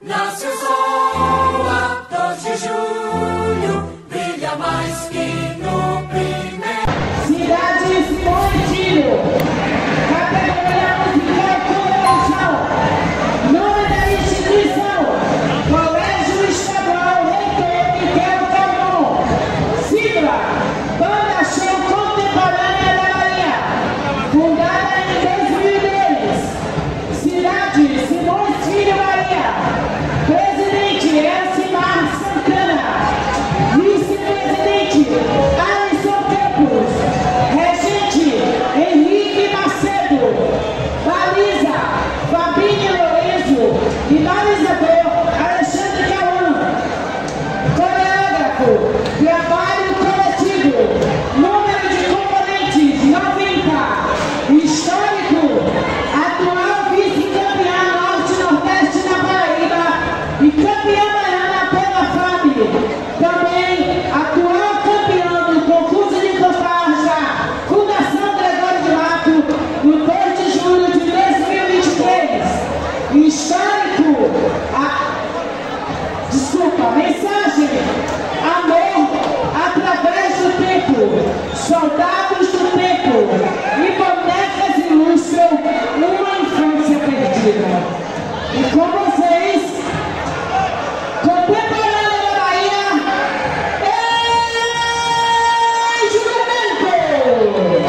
Nasce o sol a 2 de julho, brilha mais que no primeiro. Cidade Simão e Tiro, categoria musical convenção, nome da instituição, Colégio Estadual Reitor Miguel Calmon, sigla, Banda Show Contemporânea da Bahia, fundada em 2002, cidade Simão e Tiro, Bahia, presidente Elcimar Santana, vice-presidente Alisson Campos, regente Henrique Macedo, baliza Fabinho Lourenço e balizador Alexandre Cauã, coreógrafo, trabalho coletivo, número de componentes 90, histórico, atual vice-campeã Norte-Nordeste na Paraíba e campeã baiana pela FAB, também atual campeão do concurso de fanfarra Fundação Gregório de Mato no 2 de julho de 2023, histórico, mensagem, amor através do tempo, soldados do tempo e bonecas ilustram uma infância perdida. E com vocês, contemporânea da Bahia, Juramento!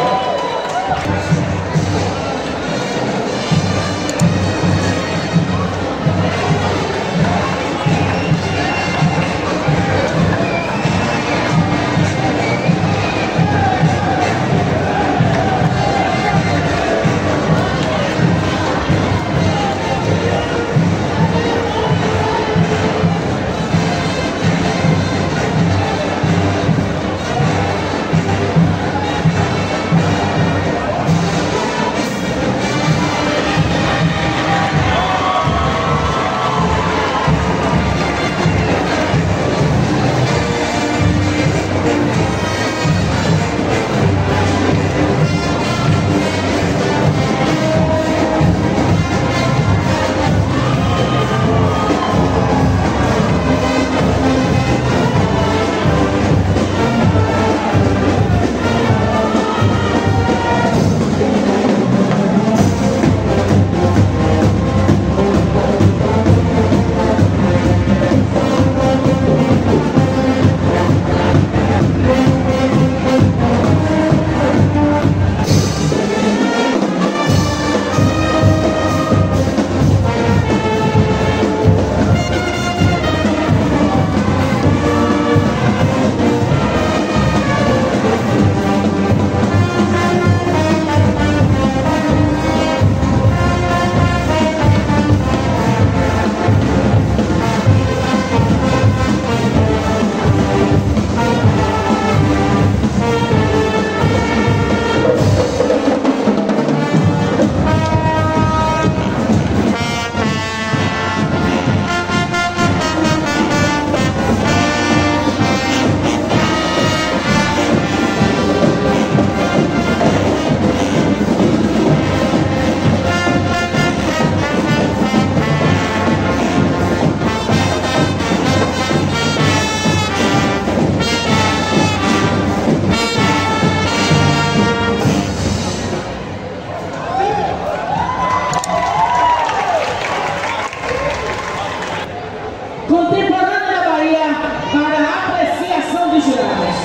Contemporânea da Bahia para a apreciação dos jurados.